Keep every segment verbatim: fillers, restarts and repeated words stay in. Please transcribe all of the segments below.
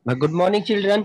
Good morning children.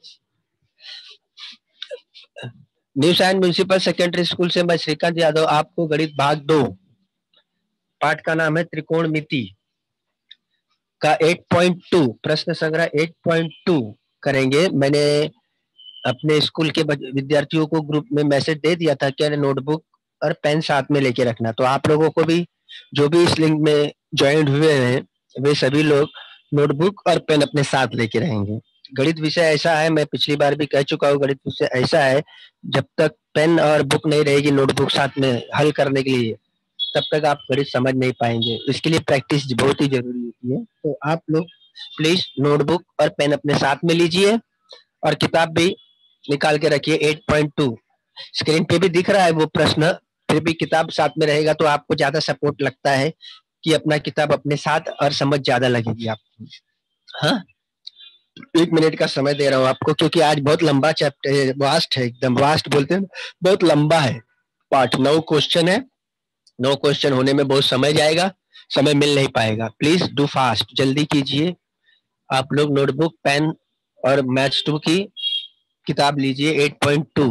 New Sion municipal secondary school से मैं श्रीकांत यादव आपको गणित भाग दो पाठ का नाम है त्रिकोणमिति का आठ पॉइंट दो प्रश्न संग्रह आठ पॉइंट दो करेंगे। मैंने अपने स्कूल के विद्यार्थियों को ग्रुप में मैसेज दे दिया था कि नोटबुक और पेन साथ में लेके रखना। तो आप लोगों को भी जो भी इस लिंक में ज्वाइन हुए हैं वे सभी लोग नोटबुक और पेन अपने साथ लेके रहेंगे। गणित विषय ऐसा है, मैं पिछली बार भी कह चुका हूँ, गणित विषय ऐसा है जब तक पेन और बुक नहीं रहेगी नोटबुक साथ में हल करने के लिए तब तक आप गणित समझ नहीं पाएंगे। इसके लिए प्रैक्टिस बहुत ही जरूरी होती है। तो आप लोग प्लीज नोटबुक और पेन अपने साथ में लीजिए और किताब भी निकाल के रखिए। आठ पॉइंट दो स्क्रीन पे भी दिख रहा है वो प्रश्न, फिर भी किताब साथ में रहेगा तो आपको ज्यादा सपोर्ट लगता है कि अपना किताब अपने साथ और समझ ज्यादा लगेगी आपको। हाँ, एक मिनट का समय दे रहा हूँ आपको क्योंकि आज बहुत लंबा चैप्टर है, वास्ट है, एकदम वास्ट बोलते हैं, बहुत लंबा है पाठ। नौ क्वेश्चन है, नौ क्वेश्चन होने में बहुत समय जाएगा, समय मिल नहीं पाएगा। प्लीज डू फास्ट, जल्दी कीजिए। आप लोग नोटबुक पेन और मैथ्स टू की किताब लीजिए। आठ पॉइंट दो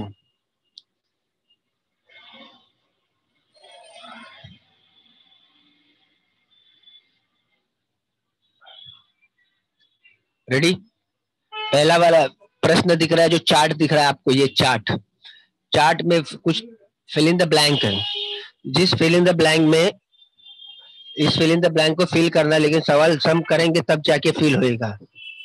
रेडी। पहला वाला प्रश्न दिख रहा है, जो चार्ट दिख रहा है आपको, ये चार्ट चार्ट में कुछ फिल इन द ब्लैंक है। जिस फिल इन द ब्लैंक में इस फिल इन द ब्लैंक को फिल करना, लेकिन सवाल सम करेंगे तब जाके फिल होएगा।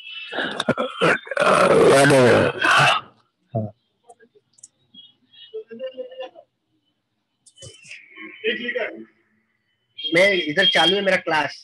मैं इधर चालू है मेरा क्लास।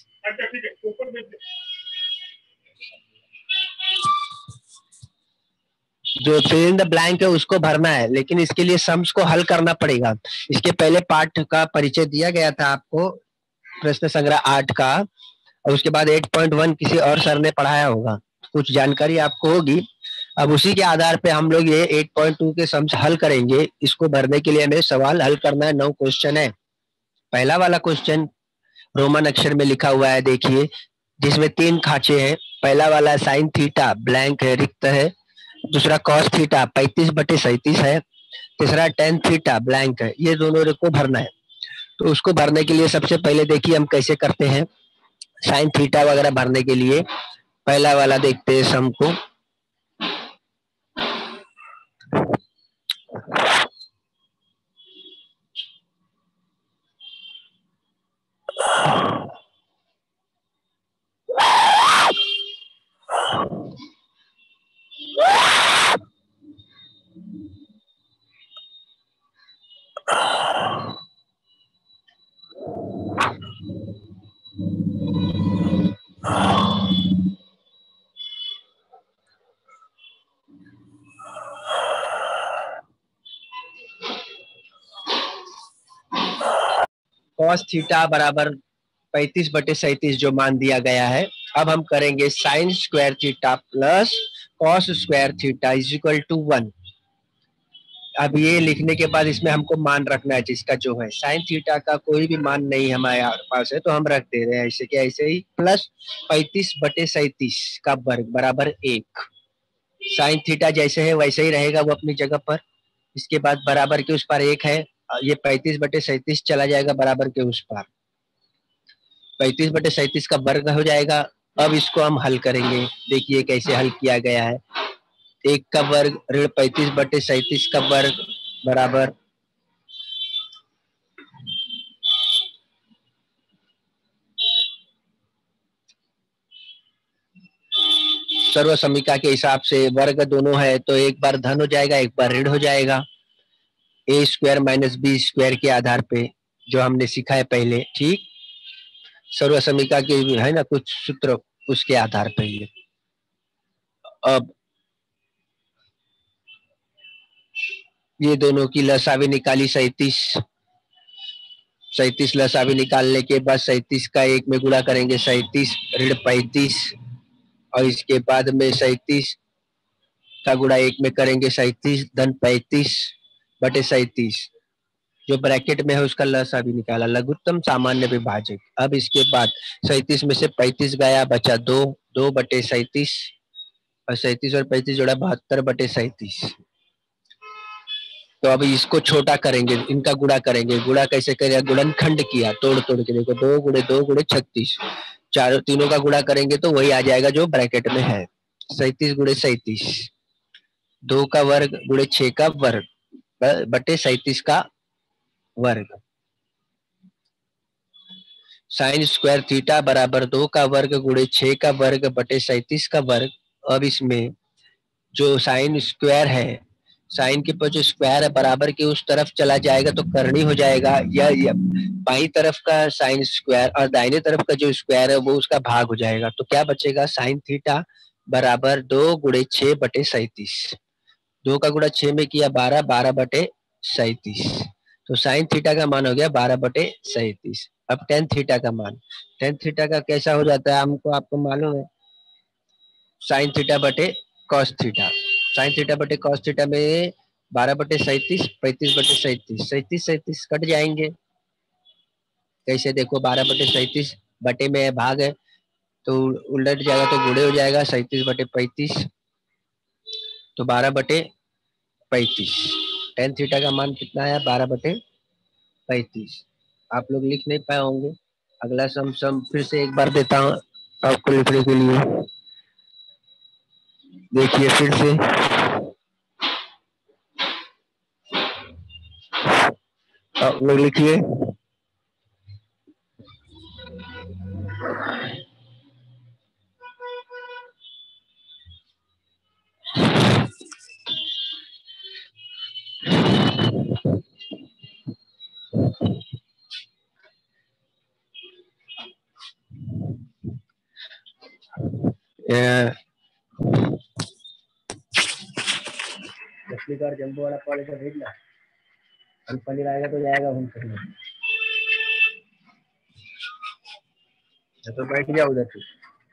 जो फिल इन द ब्लैंक है उसको भरना है, लेकिन इसके लिए सम्स को हल करना पड़ेगा। इसके पहले पार्ट का परिचय दिया गया था आपको, प्रश्न संग्रह आठ का, और उसके बाद आठ पॉइंट एक किसी और सर ने पढ़ाया होगा, कुछ जानकारी आपको होगी। अब उसी के आधार पे हम लोग ये आठ पॉइंट दो के सम्स हल करेंगे। इसको भरने के लिए हमें सवाल हल करना है। नौ क्वेश्चन है। पहला वाला क्वेश्चन रोमन अक्षर में लिखा हुआ है, देखिए, जिसमें तीन खांचे हैं। पहला वाला साइन थीटा ब्लैंक है, रिक्त है। दूसरा कॉस थीटा पैंतीस बटे सैंतीस है। तीसरा टेन थीटा ब्लैंक है। ये दोनों को भरना है। तो उसको भरने के लिए सबसे पहले देखिए हम कैसे करते हैं। साइन थीटा वगैरह भरने के लिए पहला वाला देखते हैं सम को। कॉस थीटा बराबर पैंतीस बटे सैंतीस जो मान दिया गया है। अब हम करेंगे sine square theta plus cos square theta is equal to one. अब ये लिखने के बाद इसमें हमको मान रखना है, जिसका जो है साइन थीटा का कोई भी मान नहीं हमारे पास है तो हम रख दे रहे हैं ऐसे क्या ऐसे ही। प्लस पैंतीस बटे सैंतीस का वर्ग बराबर एक। साइन थीटा जैसे है वैसे ही रहेगा वो अपनी जगह पर। इसके बाद बराबर के उस पर एक है, ये पैंतीस बटे सैंतीस चला जाएगा बराबर के उस पर, पैंतीस बटे सैंतीस का वर्ग हो जाएगा। अब इसको हम हल करेंगे, देखिए कैसे हल किया गया है। एक का वर्ग ऋण पैंतीस बटे सैंतीस का वर्ग बराबर सर्व समीका के हिसाब से वर्ग दोनों है तो एक बार धन हो जाएगा एक बार ऋण हो जाएगा। A square minus B square के आधार पे जो हमने सीखा है पहले, ठीक, सर्व समीका के है ना कुछ सूत्र, उसके आधार पर ये। अब ये दोनों की लसा भी निकाली, सैंतीस सैंतीस लसा भी निकालने के बाद सैंतीस का एक में गुणा करेंगे, सैंतीस ऋण पैंतीस, और इसके बाद में सैंतीस का गुणा एक में करेंगे, सैंतीस धन पैंतीस बटे सैंतीस जो ब्रैकेट में है उसका लसा भी निकाला, लघुत्तम सामान्य विभाजक। अब इसके बाद सैंतीस में से पैंतीस गया, बचा दो, दो बटे सैंतीस और सैंतीस और पैंतीस जोड़ा बहत्तर बटे सैंतीस। तो अभी इसको छोटा करेंगे, इनका गुणा करेंगे। गुणा कैसे करेंगे? गुणनखंड किया, तोड़ तोड़ के देखो, दो गुणे दो गुणे छत्तीस, चारों तीनों का गुणा करेंगे तो वही आ जाएगा जो ब्रैकेट में है। सैंतीस गुणे सैंतीस, दो का वर्ग गुणे छह का वर्ग बटे सैंतीस का वर्ग। साइन स्क्वायर थीटा बराबर दो का वर्ग गुणे छह का वर्ग बटे सैंतीस का वर्ग। अब इसमें जो साइन स्क्वायर है, साइन के पर जो स्क्वायर है बराबर के उस तरफ चला जाएगा तो करनी हो जाएगा, या, या बाई तरफ का साइन स्क्वायर और दाहिने तरफ का जो स्क्वायर है वो उसका भाग हो जाएगा। तो क्या बचेगा? साइन थीटा बराबर दो गुणे छह बटे सैंतीस। दो का गुणा छह में किया बारह, बारह बटे सैंतीस। तो साइन थीटा का मान हो गया बारह बटे सैंतीस। अब टेन थीटा का मान, टेन थीटा का कैसा हो जाता है हमको आपको मालूम है, साइन थीटा बटे कॉस थीटा। साइन थीटा बटे कॉस थीटा में बारह बटे सैंतीस, पैंतीस बटे सैंतीस, सैंतीस सैंतीस कट जाएंगे। कैसे? देखो, बारह बटे सैंतीस बटे में भाग है तो उलट जाएगा तो गुणे हो जाएगा, सैंतीस बटे पैंतीस तो बारह बटे पैंतीस। टेन थीटा का मान कितना है? बारह बटे पैंतीस। आप लोग लिख नहीं पाए होंगे, अगला सम सम फिर से एक बार देता हूँ आपको लिखने के लिए। देखिए फिर से, आप लोग लिखिए। दसवीं बार जम्बो वाला कॉलेज का भेजना, हम पनीर आएगा तो जाएगा हम करना। तो बैठ जाओ उधर से।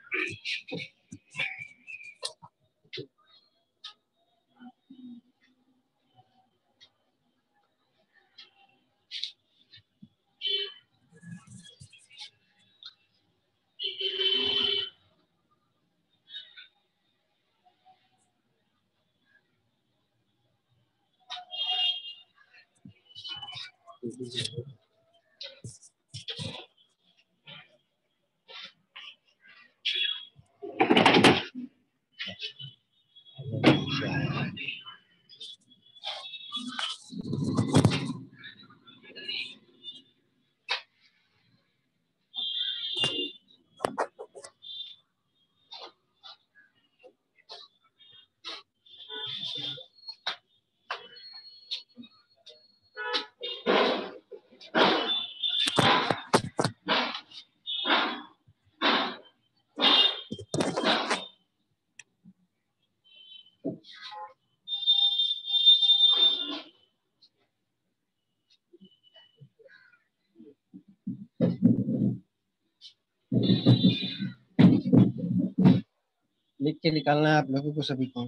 लिख के निकालना है आप लोगों को सभी को।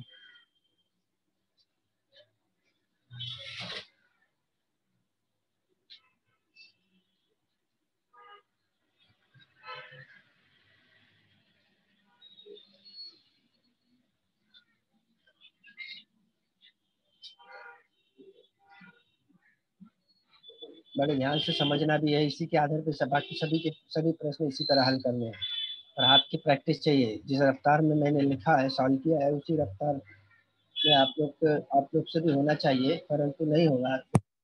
बड़े ध्यान से समझना भी है, इसी के आधार पर सब बाकी सभी के सभी प्रश्न इसी तरह हल करने हैं। और हाथ की प्रैक्टिस चाहिए, जिस रफ्तार में मैंने लिखा है सॉल्व किया है उसी रफ्तार में आप लोग आप लोग से भी होना चाहिए, परंतु नहीं होगा।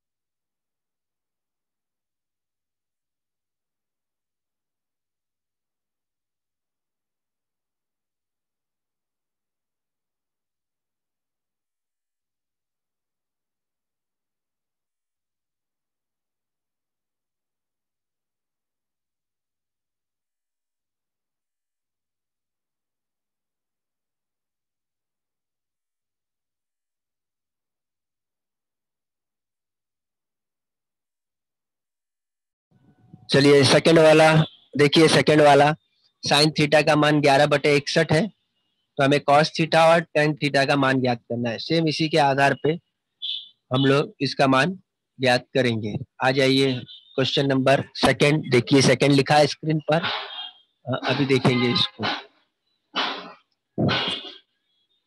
चलिए सेकंड वाला देखिए। सेकंड वाला साइन थीटा का मान ग्यारह बटे इकसठ है, तो हमें कॉस थीटा और टेन थीटा का मान ज्ञात करना है। सेम इसी के आधार पे हम लोग इसका मान ज्ञात करेंगे। आ जाइए क्वेश्चन नंबर सेकंड। देखिए सेकंड लिखा है स्क्रीन पर, अभी देखेंगे इसको।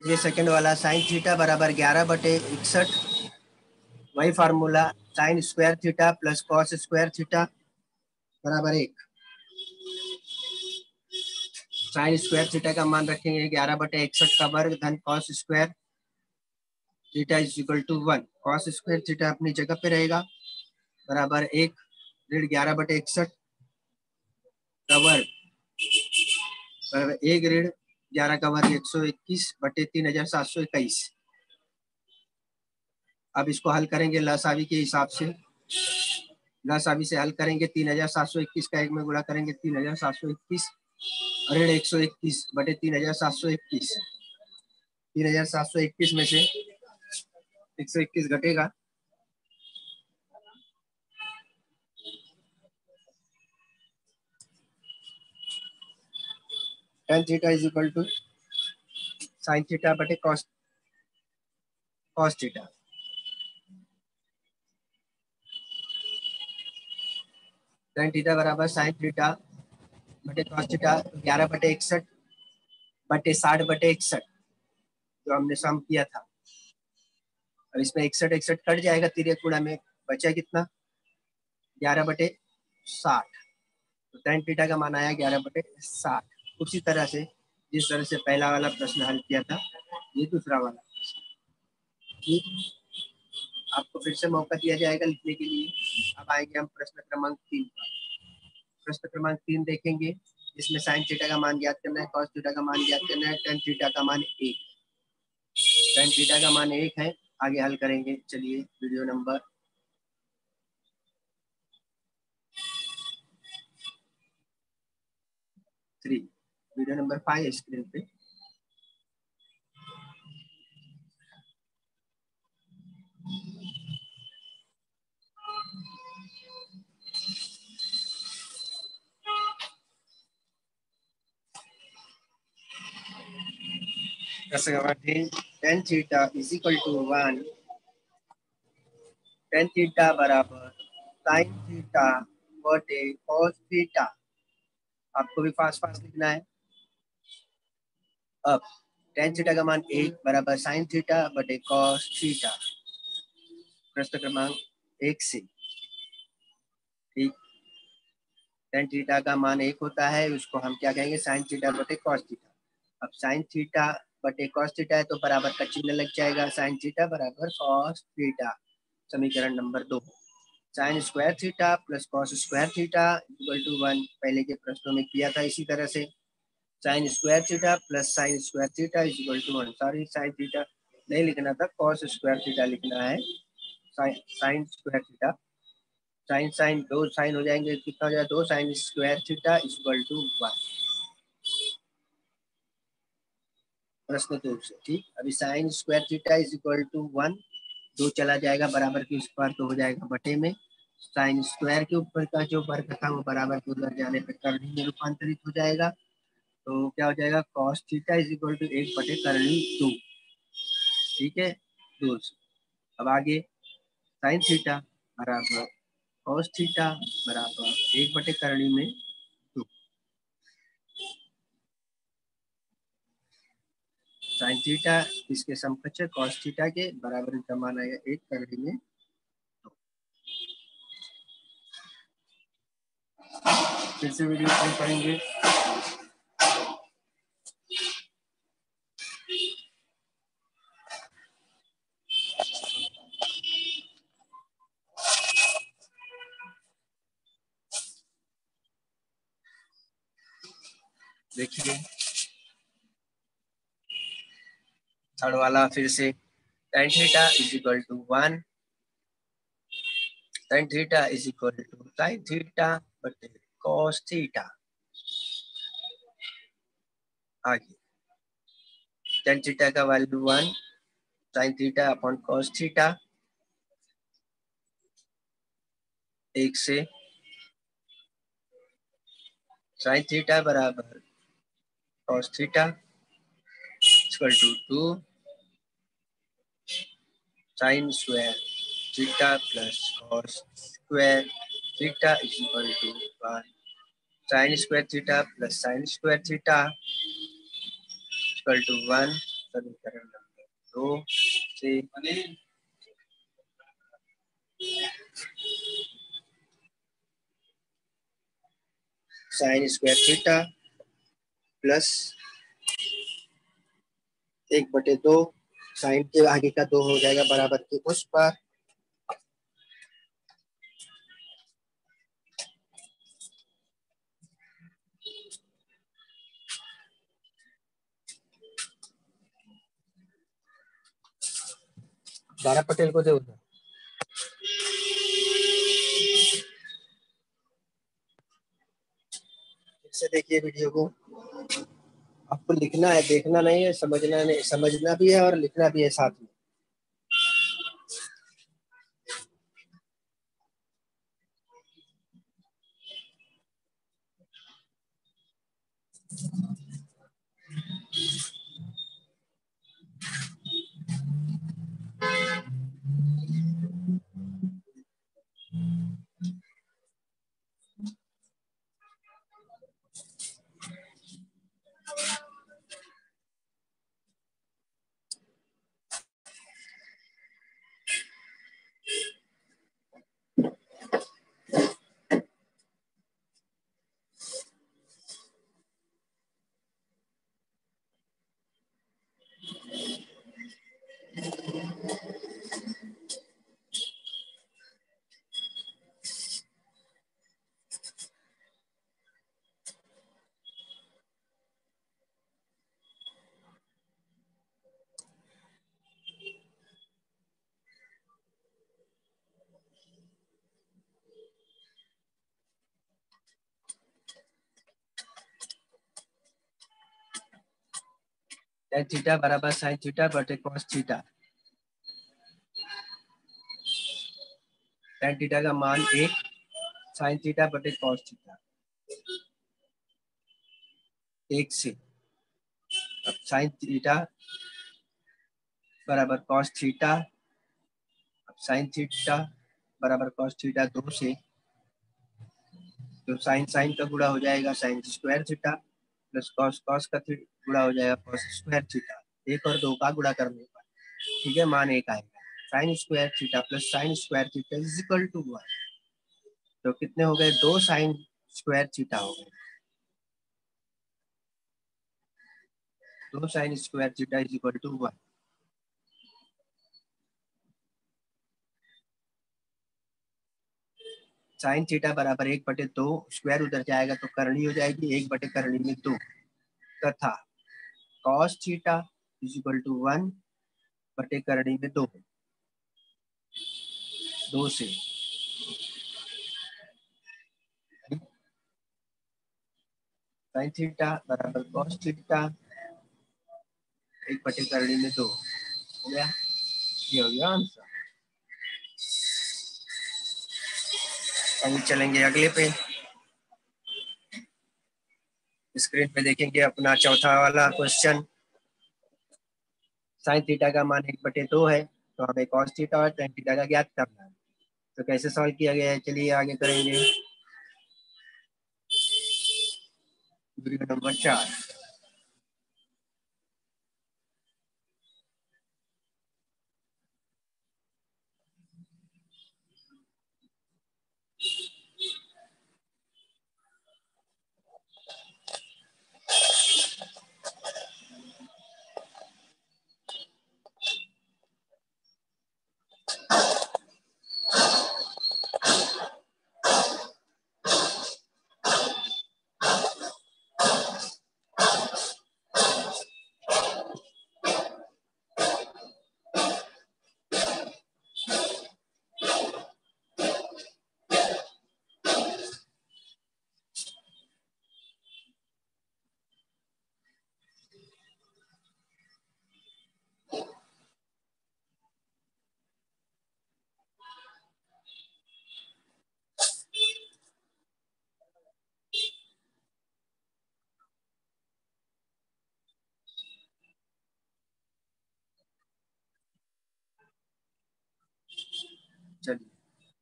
ये सेकंड वाला साइन थीटा बराबर ग्यारह बटे इकसठ, वही formula sine square theta plus cos square theta बराबर एक। साइन स्क्वायर थीटा का मान रखेंगे ग्यारह बटे इकसठ का वर्ग धन cos square theta is equal to one. Cos square theta अपनी जगह पे रहेगा बराबर एक ऋण ग्यारह बटे इकसठ का वर्ग बराबर एक ऋण ग्यारह का वर्ग एक सौ इक्कीस बटे तीन हजार सात सौ इक्कीस। अब इसको हल करेंगे लसावी के हिसाब से। लसावी से हल करेंगे तीन हजार सात सौ इक्कीस का एक में गुणा करेंगे तीन हजार सात सौ इक्कीस ऋण एक सौ इक्कीस बटे तीन हजार सात सौ इक्कीस। तीन हजार सात सौ इक्कीस में से एक सौ इक्कीस घटेगा tan theta is equal to sine theta बटे cos cos theta. tan theta बराबर साइन थीटा बटे कॉस थीटा ग्यारह बटे इकसठ बटे साठ बटे इकसठ जो हमने सम किया था। अब इसमें इकसठ इकसठ कट जाएगा तिरक गुणा में, बचा कितना ग्यारह बटे साठ। तो tan थीटा का मान आया ग्यारह बटे साठ। उसी तरह से जिस तरह से पहला वाला प्रश्न हल किया था ये दूसरा वाला प्रश्न। ठीक, आपको फिर से मौका दिया जाएगा लिखने के लिए। अब आएंगे हम प्रश्न क्रमांक तीन पर। प्रश्न क्रमांक तीन देखेंगे इसमें साइन थीटा का मान ज्ञात करना है, कॉस थीटा का मान ज्ञात करना है, tan थीटा का मान एक। tan थीटा का मान एक है, आगे हल करेंगे। चलिए video number three, video number five screen पे। tan theta is equal to one, tan theta बराबर साइन थीटा बटे कॉस थीटा। आपको भी फास्ट फास्ट लिखना है। अब tan थीटा का मान एक बराबर साइन थीटा बटे कॉस थीटा। प्रश्न क्रमांक एक से। ठीक, tan थीटा का मान एक होता है, उसको हम क्या कहेंगे साइन थीटा बटे कॉस थीटा। अब साइन थीटा बटे कॉस थीटा है तो बराबर का चिन्ह लग जाएगा, साइन थीटा बराबर कॉस थीटा। समीकरण नंबर दो, sine square theta plus cos square theta equal to one. पहले के प्रश्नों में किया था इसी तरह से। Sine square theta plus sine square theta is equal to one. Sorry, sine theta नहीं लिखना था, कॉस स्क्वायर थीटा लिखना है। Sine square theta, sine sine दो साइन हो जाएंगे, कितना हो जाएगा दो sine square theta is equal to one. प्रश्न दो से। ठीक, अभी sine square theta is equal to one, दो चला जाएगा बराबर के उस पर तो हो जाएगा बटे में। साइन स्क्वायर के ऊपर का जो वर्ग था वो बराबर के उधर जाने पर करनी में रूपांतरित हो जाएगा। तो क्या हो जाएगा cos theta is equal to एक बटे करनी दो। ठीक है, दो से। अब आगे साइन थीटा बराबर कॉस थीटा बराबर एक बटे करनी में दो। साइन थीटा इसके समकक्ष कॉस थीटा के बराबर का मान आएगा एक करनी में दो। फिर से वीडियो प्ले करेंगे। देखिए थर्ड वाला फिर से, tan theta is equal to one, tan theta is equal to sin theta बटे cos थीटा। आगे tan थीटा का value one, sin theta upon cos theta एक से। sin थीटा बराबर cos theta equal to two, sin square theta plus cos square theta is equal to one. sin square theta plus sin square theta equal to one. समीकरण नंबर दो से sine square theta plus एक बटे दो sign के आगे का दो हो जाएगा बराबर के उस पर दारा पटेल को दे उधर। से देखिए वीडियो को, आपको लिखना है, देखना नहीं है, समझना नहीं, समझना भी है और लिखना भी है साथ में। tan थीटा बराबर साइन थीटा बटे कॉस थीटा। tan थीटा का मान एक, साइन थीटा बटे कॉस थीटा एक से। अब साइन थीटा बराबर कॉस थीटा, अब साइन थीटा बराबर कॉस थीटा दो से, तो साइन साइन का गुणा हो जाएगा sine square theta plus cos cos का गुणा हो जाएगा कॉस स्क्वायर थीटा। एक और दो का गुणा करने पर ठीक है मान एक आएगा। Sine square theta plus sine square theta is equal to one. तो कितने हो गए, दो साइन स्क्वायर थीटा हो गए, दो sine square theta is equal to one. Sine theta बराबर एक बटे दो, स्क्वायर उधर जाएगा तो करनी हो जाएगी, एक बटे करनी में दो, तथा cos theta is equal to one बटे करनी में दो, दो से साइन थीटा बराबर कॉस थीटा एक बटे करनी में दो हो गया। ये हो गया आंसर। अब चलेंगे अगले पे, स्क्रीन पे देखेंगे अपना चौथा वाला क्वेश्चन। साइन थीटा का मान एक बटे दो है, तो हमें कॉस थीटा और tan थीटा का ज्ञात करना है। तो कैसे सॉल्व किया गया है, चलिए आगे करेंगे। वीडियो नंबर चार। चलिए,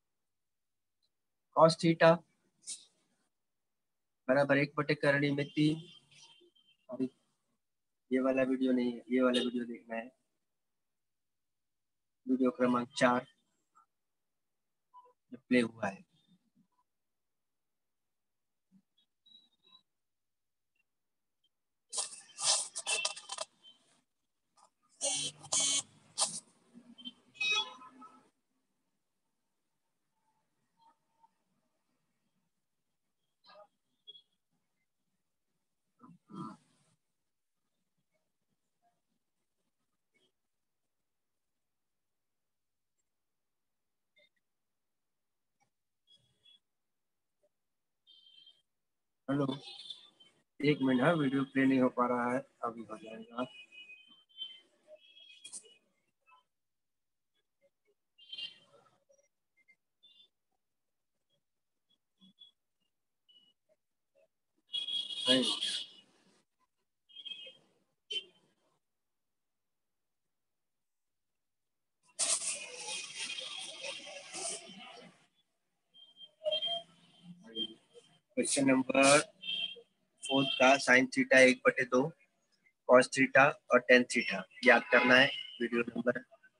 कॉस थीटा बराबर एक बटे करनी में तीन, ये वाला वीडियो नहीं है, ये वाला वीडियो देखना है, वीडियो क्रमांक चार जो प्ले हुआ है। हेलो, एक मिनट, हाँ वीडियो प्ले नहीं हो पा रहा है, अभी हो जाएगा। नहीं, क्वेश्चन नंबर फोर्थ का साइन थीटा एक बटे दो कॉस थीटा और टेन थीटा याद करना है। Video number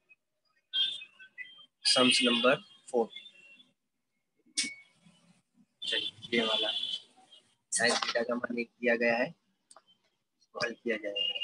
sums number four, चलिए ये वाला साइन थीटा का मान किया गया है, हल किया जाएगा।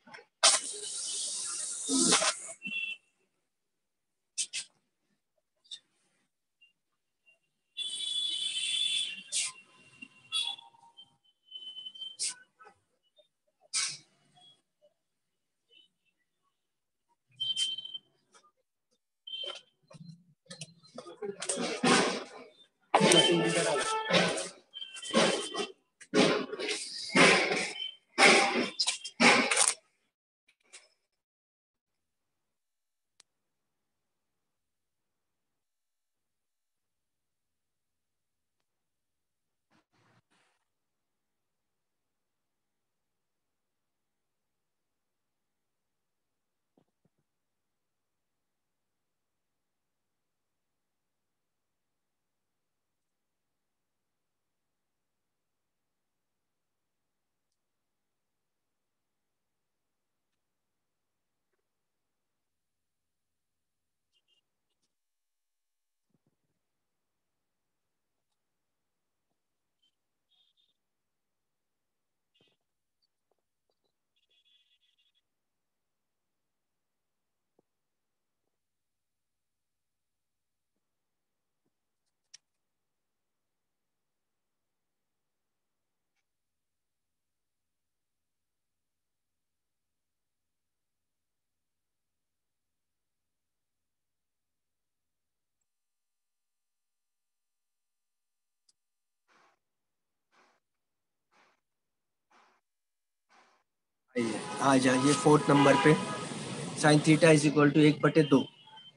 आ जाइए फोर्थ नंबर पे, sine theta is equal to एक बटे दो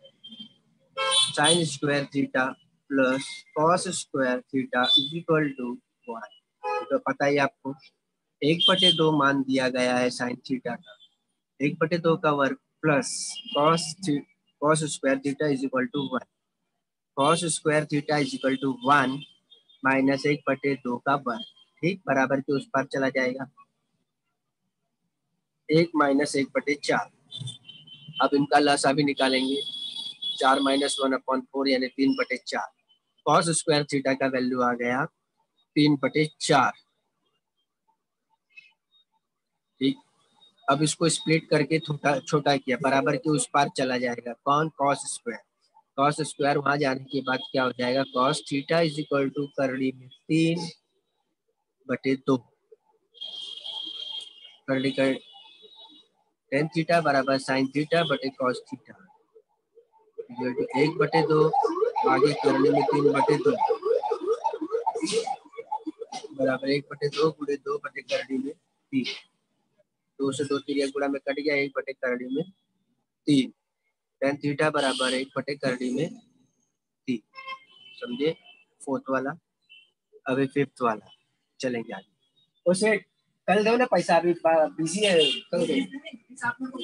sine square theta plus cos square theta is equal to one. तो पता ही आपको, एक बटे दो मान दिया गया है साइन थीटा का, एक बटे दो का वर्ग plus cos cos square theta is equal to one, cos square theta is equal to one minus एक बटे दो का वर्ग, ठीक, बराबर के उस पर चला जाएगा, एक माइनस एक बटे चार। अब इनका लसा भी निकालेंगे, चार माइनस वन अपॉन फोर यानी तीन बटे चार। कॉस स्क्वायर थीटा का वैल्यू आ गया तीन बटे चार, ठीक। अब इसको स्प्लिट करके छोटा छोटा किया, बराबर के उस पार चला जाएगा, कौन, कॉस स्क्वायर। कॉस स्क्वायर वहां जाने के बाद क्या हो जाएगा, cos theta is equal to करड़ी में तीन बटे दो, करड़ी कर टेन थीटा बराबर साइन थीटा बटे कॉस थीटा इक्वल टू एक बटे दो, आगे करने में तीन बटे दो बराबर एक बटे दो गुणे दो बटे करड़ी में तीन, दो से दो तीन गुणा में कट गया, एक बटे करड़ी में तीन, टेन थीटा बराबर एक बटे करड़ी में तीन, समझे फोर्थ वाला। अभी फिफ्थ वाला चलेंगे आगे, उसे कल दो ना पैसा, अभी बिजी है, कल दो।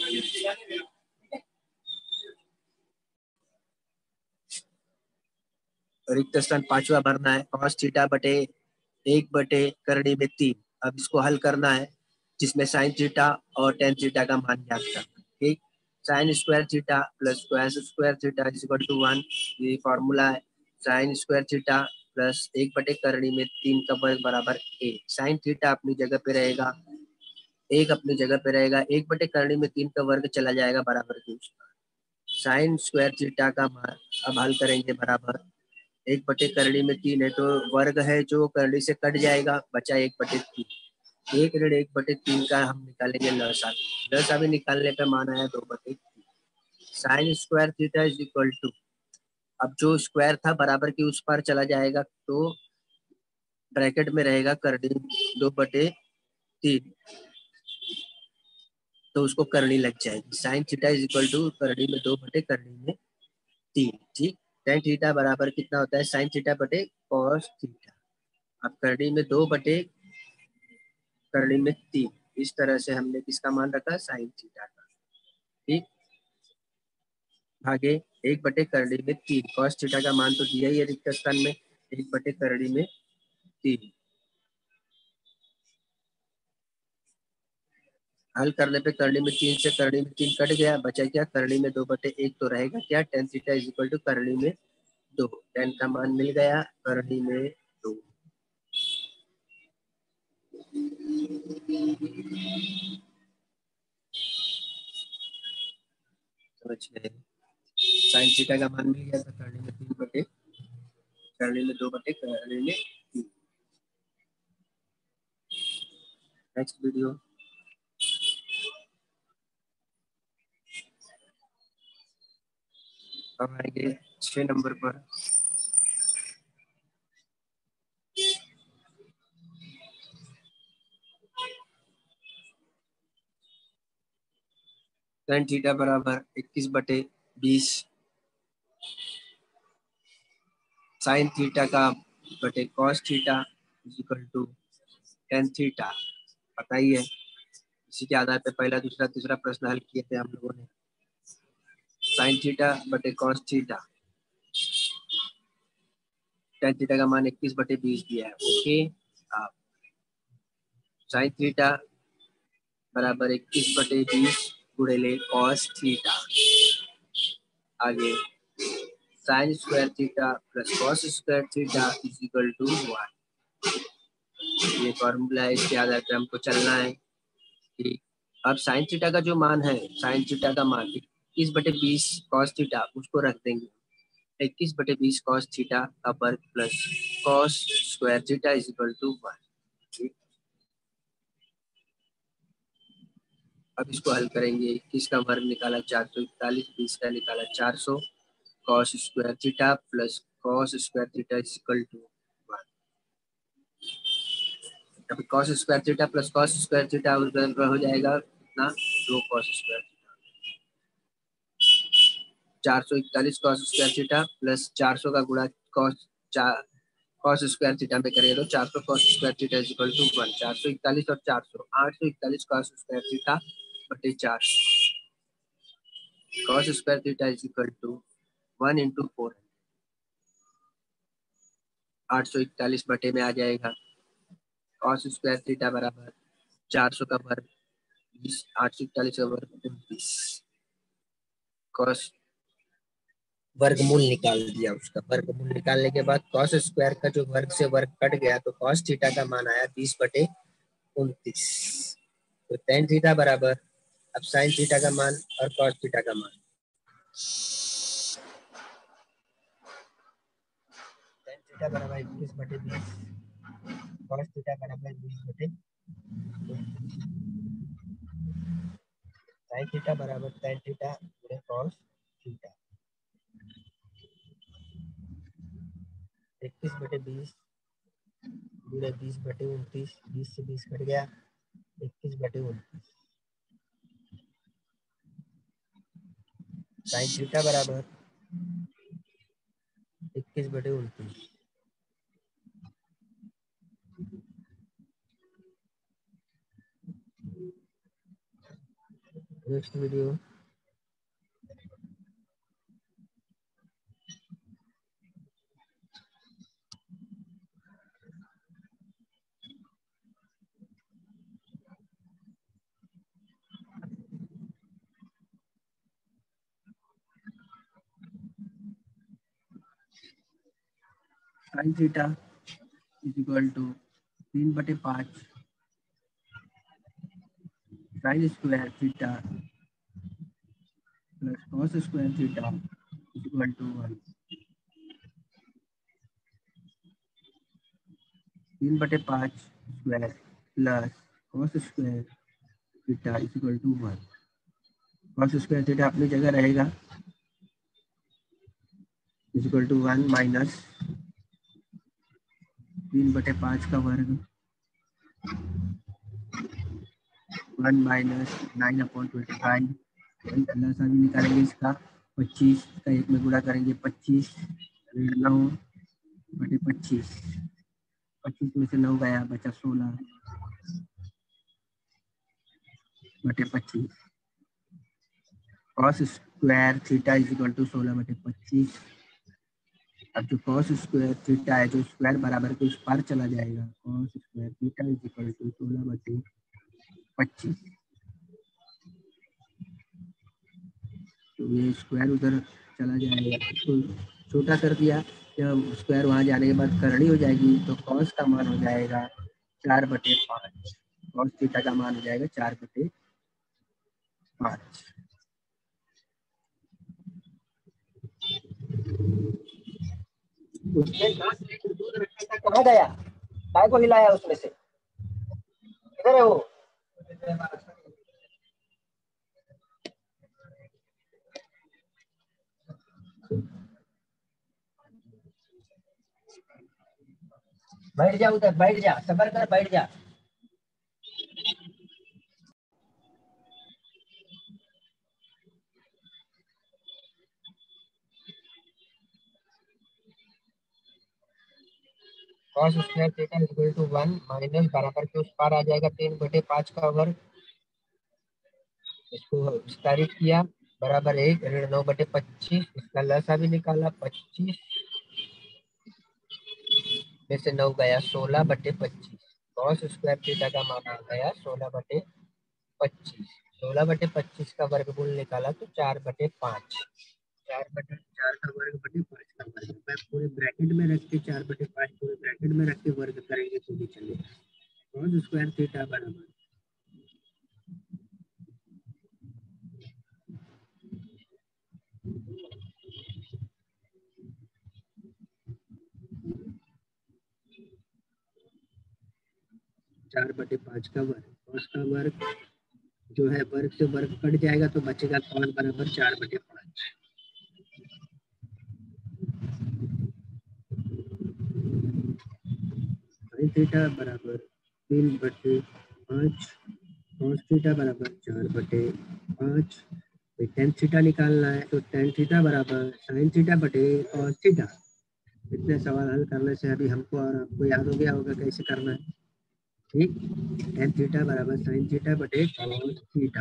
रिक्त स्थान पांचवा भरना है, कॉस थीटा बटे एक बटे करड़ी में तीन। अब इसको हल करना है, जिसमें साइन थीटा और टेन थीटा का मान ज्ञात करना। ठीक, sine square theta plus square square theta is equal to one, ये फॉर्मूला है। साइन स्क्वायर थीटा प्लस एक बटे करनी में तीन का वर्ग बराबर एक। साइन थीटा अपनी जगह पे रहेगा, एक अपनी जगह पे रहेगा, एक बटे करनी में तीन का वर्ग चला जाएगा बराबर की उसका। साइन स्क्वायर थीटा का मान अब हल करेंगे बराबर एक बटे करनी में तीन है तो वर्ग है जो करनी से कट जाएगा, बचा एक बटे तीन। एक ऋण एक बटे तीन का हम निकालेंगे लसा, लसा भी निकालने पे मान आया दो बटे तीन। Sine square theta is equal to, अब जो स्क्वायर था बराबर की उस पर चला जाएगा तो ब्रैकेट में रहेगा करनी दो बटे तीन, तो उसको करनी लग जाएगी। Sine theta is equal to करनी में दो बटे करनी में तीन। ठीक, टेन थीटा बराबर कितना होता है, साइन थीटा बटे कॉस थीटा। अब करनी में दो बटे करनी में तीन, इस तरह से हमने किसका मान रखा, साइन थीटा का। ठीक, आगे एक बटे करनी में तीन, कॉस थीटा का मान तो दिया ही है रिक्त स्थान में, एक बटे करनी में तीन। हल करने पे करनी में तीन से करनी में तीन कट गया, बचा क्या, करनी में दो बटे एक तो रहेगा क्या, tan theta is equal to करनी में दो। टेन का मान मिल गया, करनी में दो। समझ गए, साइन थीटा का मान मिल गया तो करनी में तीन बटे करनी में दो बटे करनी में तीन। नेक्स्ट वीडियो, अब आएंगे छह नंबर पर। टेन थीटा बराबर इक्कीस बटे बीस, साइन थीटा का बटे cos theta is equal to tan theta, पता ही है। इसी के आधार पे पहला दूसरा तीसरा प्रश्न हल किए थे हम लोगों ने। साइन थीटा बटे कॉस थीटा, टेन थीटा का मान इक्कीस बटे बीस दिया है। ओके, आप साइन थीटा बराबर इक्कीस बटे बीस गुणे ले कॉस थीटा, आगे sine square theta plus cos square theta is equal to one. ये फॉर्मूला है, इसके आधार पे हमको चलना है। ठीक, अब साइन थीटा का जो मान है, साइन थीटा का मान इक्कीस बटे बीस कॉस थीटा, उसको रख देंगे इक्कीस बटे बीस कॉस थीटा का वर्ग plus cos square theta is equal to one. ठीक, अब इसको हल करेंगे, इक्कीस का वर्ग निकाला चार सौ इकतालीस, बीस का निकाला चार सौ, cos square theta plus cos square theta is equal to one. अब cos square theta plus cos square theta हो जाएगा कितना, दो कॉस स्क्वायर, चार सौ इकतालीस कॉस स्क्वायर थीटा प्लस चार सौ का गुणा कॉस चार कॉस स्क्वायर थीटा में करेंगे तो चार सौ cos square theta is equal to one. चार सौ इकतालीस और चार सौ, आठ सौ इकतालीस कॉस स्क्वायर थीटा बटे चार cos square theta is equal to one into four, आठ सौ इकतालीस बटे में आ जाएगा कॉस स्क्वायर थीटा बराबर चार सौ का वर्ग बीस, आठ सौ इकतालीस का वर्ग उनतीस, कॉस वर्गमूल निकाल दिया, उसका वर्गमूल निकालने के बाद कॉस स्क्वायर का जो वर्ग से वर्ग कट गया तो कॉस थीटा का मान आया बीस बटे उनतीस। तो टेन थीटा बराबर, अब साइन थीटा का मान और कॉस थीटा का मान, टेन थीटा बराबर इक्कीस बटे बीस, कॉस थीटा बराबर बीस बटे, साइन थीटा बराबर टेन थीटा गुणे कॉस थीटा, इक्कीस बटे बीस गुणे बीस बटे उनतीस, बीस से बीस कट गया, इक्कीस बटे उनतीस, साइन थीटा बराबर इक्कीस बटे उनतीस। Next video, sine theta is equal to तीन बटे पाँच sine square theta plus cos square theta is equal to one. तीन बटे पाँच square plus cos square theta is equal to one. Cos square theta अपनी जगह रहेगा, is equal to one minus तीन बटे पाँच का वर्ग one minus nine upon twenty five. वही अल्लाह सा भी निकालेंगे इसका, पच्चीस का एक में गुणा करेंगे, पच्चीस नौ बटे पच्चीस, पच्चीस में से नौ गया बचा सोलह बटे पच्चीस। Cos square theta is equal to सोलह बटे पच्चीस। अब जो कॉस स्क्वायर थीटा है जो स्क्वायर बराबर के उस पार चला जाएगा, cos square theta is equal to सोलह बटे पच्चीस। तो ये स्क्वायर उधर चला जाएगा, इसको छोटा कर दिया, जब स्क्वायर वहाँ जाने के बाद करनी हो जाएगी तो कॉस का मान हो जाएगा चार बटे पाँच। कॉस थीटा का मान हो जाएगा चार बटे पाँच। उसमें दस लीटर दूध रखा था, कहाँ गया? काय को हिलाया उसमें से? किधर है वो? बैठ जा उधर, बैठ जा, सबर कर, बैठ जा। Cos square theta equal to one minus बराबर के उस पार आ जाएगा तीन बटे पाँच का वर्ग। इसको विस्तारित किया, बराबर एक ऋण नौ बटे पच्चीस। इसका लसा भी निकाला, पच्चीस में से नौ गया सोलह बटे पच्चीस। कॉस स्क्वायर थीटा का मान आ गया सोलह बटे पच्चीस। सोलह बटे पच्चीस का वर्गमूल निकाला तो चार बटे पाँच। चार बटे चार का वर्ग बटे पाँच का वर्ग, मैं पूरे ब्रैकेट में रख के चार बटे पाँच पूरे ब्रैकेट में रख के वर्ग करेंगे तो भी चलेगा। कॉस स्क्वायर थीटा बराबर चार बटे पाँच का वर्ग, कॉस का वर्ग जो है वर्ग से वर्ग कट जाएगा तो बचेगा कॉस बराबर चार बटे पाँच। साइन थीटा बराबर तीन बटे पाँच, कॉस थीटा बराबर चार बटे पाँच। टेन थीटा निकालना है तो टेन थीटा बराबर साइन थीटा बटे कॉस थीटा। इतने सवाल हल करने से अभी हमको और आपको याद हो गया होगा कैसे करना है, ठीक। टेन थीटा बराबर साइन थीटा बटे कॉस थीटा।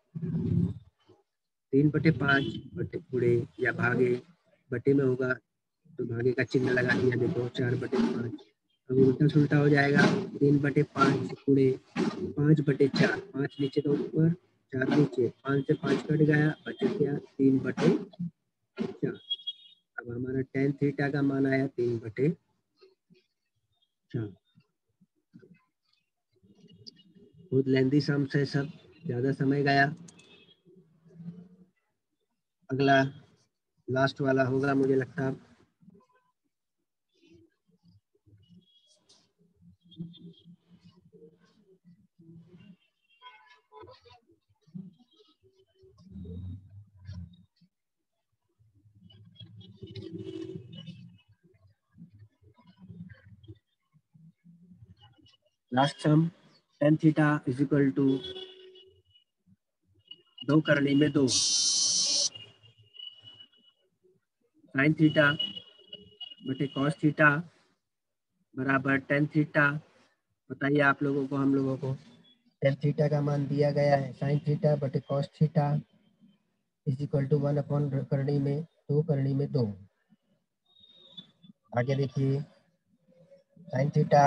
तीन बटे पाँच बटे पूरे या भागे, बटे में होगा तो भागे का चिन्ह लगा दिया, देखो चार बटे पाँच। अब उल्टा सुल्टा हो जाएगा, तीन बटे पाँच पूरे पाँच बटे चार, पाँच नीचे तो ऊपर चार नीचे, पाँच से पाँच कट गया बचे क्या तीन बटे चार। अब हमारा टेन थीटा का मान आया तीन बटे चार। बहुत लेंदी सम से सब, ज्यादा समय गया। अगला लास्ट वाला होगा मुझे लगता है। Last sum tan theta is equal to दो करने में दो साइन थीटा बटे कॉस थीटा बराबर टेन थीटा। बताइए आप लोगों को, हम लोगों को टेन थीटा का मान दिया गया है साइन थीटा बटे cos theta is equal to one upon करनी में दो करनी में दो। आगे देखिए साइन थीटा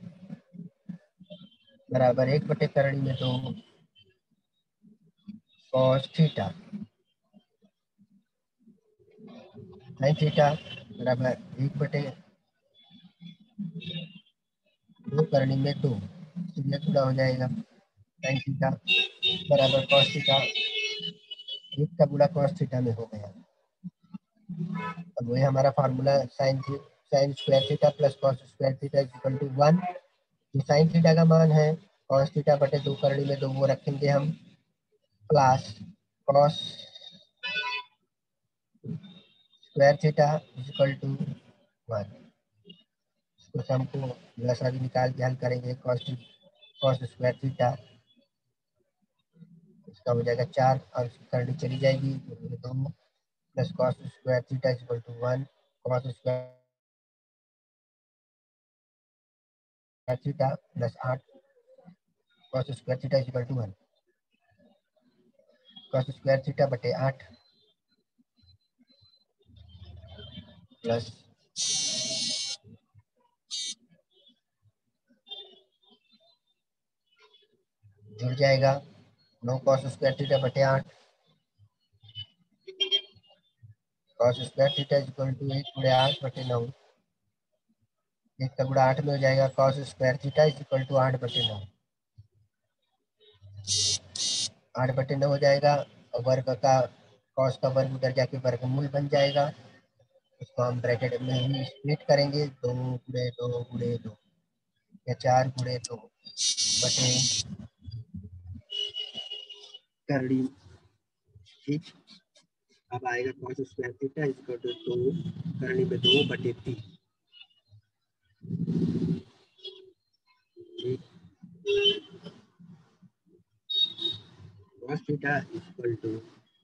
बराबर एक बटे करनी में दो कॉस थीटा। साइन थीटा बराबर एक बटे दो करनी में दो, सीधे गुणा हो जाएगा साइन थीटा बराबर कॉस थीटा, एक का गुणा कॉस थीटा में हो गया। अब वही हमारा formula sine sine square theta plus cos square theta equal to one. जो साइन थीटा का मान है कॉस थीटा बटे दो करनी में दो वो रखेंगे हम plus cos square theta equal to one. तो हमको लसा भी निकाल के हल करेंगे कॉस कॉस स्क्वायर थीटा, इसका हो जाएगा चार और करनी चली जाएगी दो plus cos square theta equal to one, cos square theta plus आठ cos square theta equal to one, cos square theta बटे आठ प्लस जुड़ जाएगा नौ कॉस स्क्वायर थीटा बटे आठ, cos square theta equal to एक गुणे आठ बटे नौ, एक का गुणा आठ में हो जाएगा cos square theta equal to आठ बटे नौ, आठ बटे नौ हो जाएगा और वर्ग का कॉस का वर्ग उधर जाके वर्गमूल बन जाएगा। इसको हम ब्रैकेट में ही स्प्लिट करेंगे, दो गुणे दो गुणे दो या चार गुणे दो बटे करड़ी, ठीक। अब आएगा cos square theta equal to दो करनी में दो बटे तीन, ठीक। कॉस थीटा इक्वल टू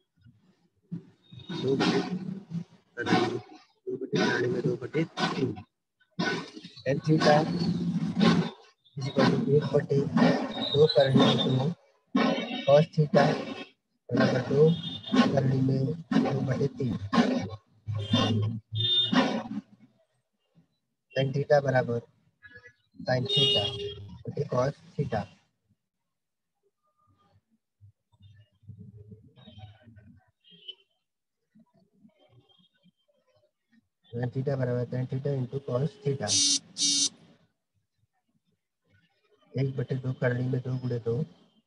दो बटे दो बटे करनी में दो बटे तीन, टेन थीटा इक्वल टू एक बटे दो करनी में दो कॉस थीटा बराबर दो करनी में दो बटे तीन, साइन थीटा बराबर साइन थीटा बटे कॉस थीटा, साइन थीटा बराबर sine theta into cos theta, एक बटे दो करनी में दो गुणे दो,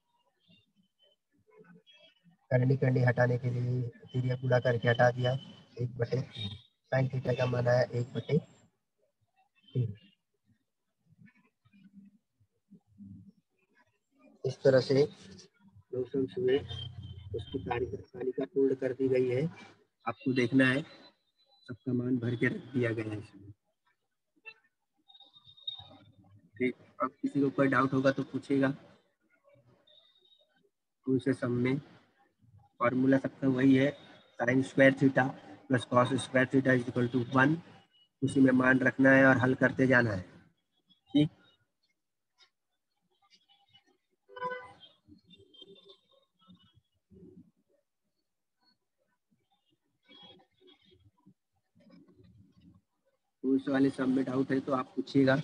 करनी करनी हटाने के लिए तिरिया गुणा करके हटा दिया, एक बटे तीन, साइन थीटा का मान आया एक बटे तीन। इस तरह से दोस्तों में उसकी तालिका पूर्ण कर दी गई है, आपको देखना है सबका मान भर के रख दिया गया है इसमें, ठीक। अब किसी को कोई डाउट होगा तो पूछेगा। दूसरे सम में फॉर्मूला सबका वही है sine square theta plus cos square theta equal to one, उसी में मान रखना है और हल करते जाना है, ठीक। दूसरे वाले सम में डाउट है तो आप पूछिएगा।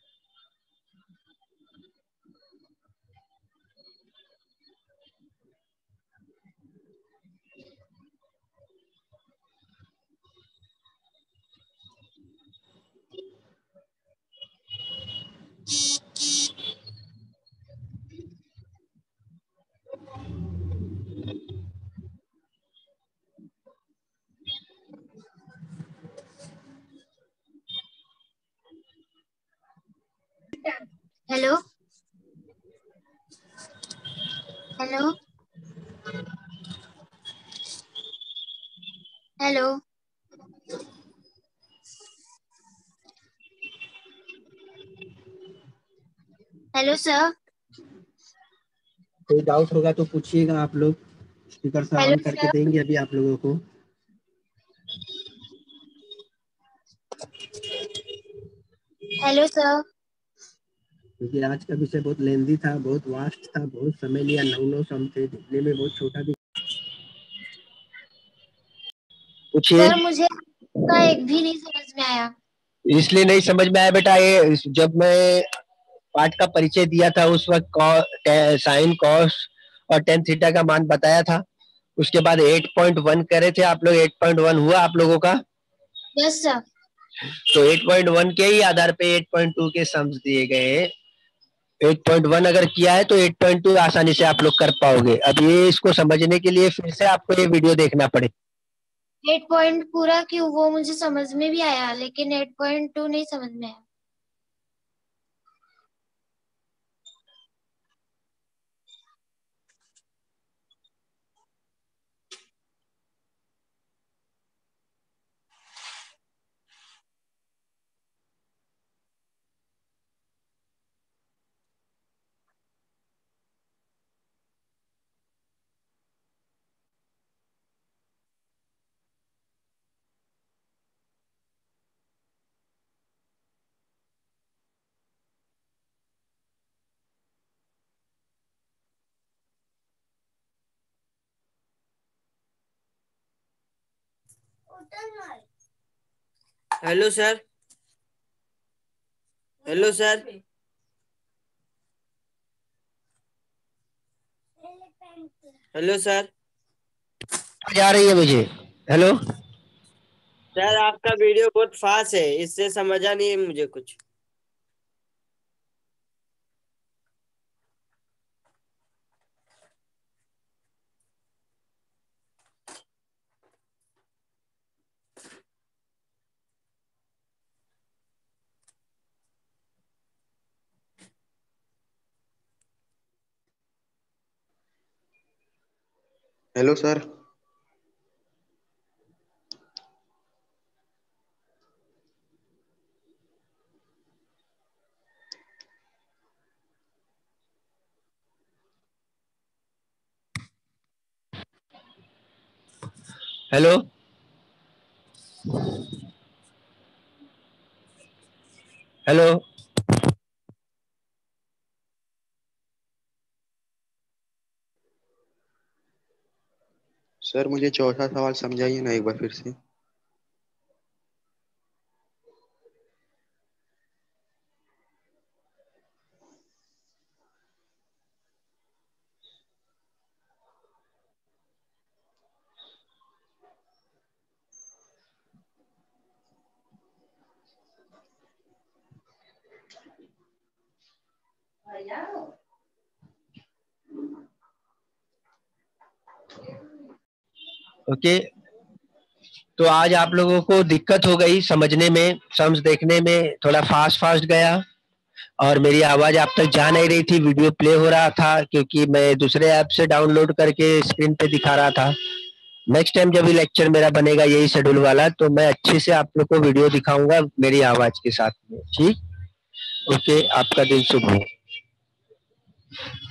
Hello hello hello hello sir, कोई डाउट होगा तो पूछिएगा आप लोग, स्पीकर से हेलो ऑन करके सर, देंगे अभी आप लोगों को। हेलो सर, क्योंकि आज का विषय बहुत लेंदी था, बहुत वास्ट था, बहुत समय लिया, नौ नौ सम थे, दिखने में बहुत छोटा भी। पूछिए। सर मुझे आपका एक भी नहीं समझ में आया। इसलिए नहीं समझ में आया बेटा, ये जब मैं पाठ का परिचय दिया था उस वक्त साइन कॉस और टेन थीटा का मान बताया था, उसके बाद आठ पॉइंट वन करे थे आप लोग, आठ पॉइंट वन हुआ आप लोगों का। Yes sir. तो आठ पॉइंट एक के ही आधार पे आठ पॉइंट दो के सम्स दिए गए हैं। आठ पॉइंट एक अगर किया है तो आठ पॉइंट दो आसानी से आप लोग कर पाओगे। अब ये इसको समझने के लिए फिर से आपको ये वीडियो देखना पड़ेगा। आठ पॉइंट पूरा क्यों, वो मुझे समझ में भी आया, लेकिन आठ पॉइंट दो नहीं समझ में आया। Hello sir. Hello sir. Hello sir. जा रही है मुझे। हेलो सर आपका वीडियो बहुत फास्ट है, इससे समझा नहीं है मुझे कुछ। Hello sir. Hello hello sir मुझे चौथा सवाल समझाइए ना एक बार फिर से। ओके, तो आज आप लोगों को दिक्कत हो गई समझने में, सम्स देखने में थोड़ा फास्ट फास्ट गया और मेरी आवाज आप तक जा नहीं रही थी। वीडियो प्ले हो रहा था क्योंकि मैं दूसरे ऐप से डाउनलोड करके स्क्रीन पे दिखा रहा था। नेक्स्ट टाइम जब भी लेक्चर मेरा बनेगा यही शेड्यूल वाला, तो मैं अच्छे से आप लोग को वीडियो दिखाऊंगा मेरी आवाज के साथ में। ठीक, ओके, आपका दिन शुभ हो।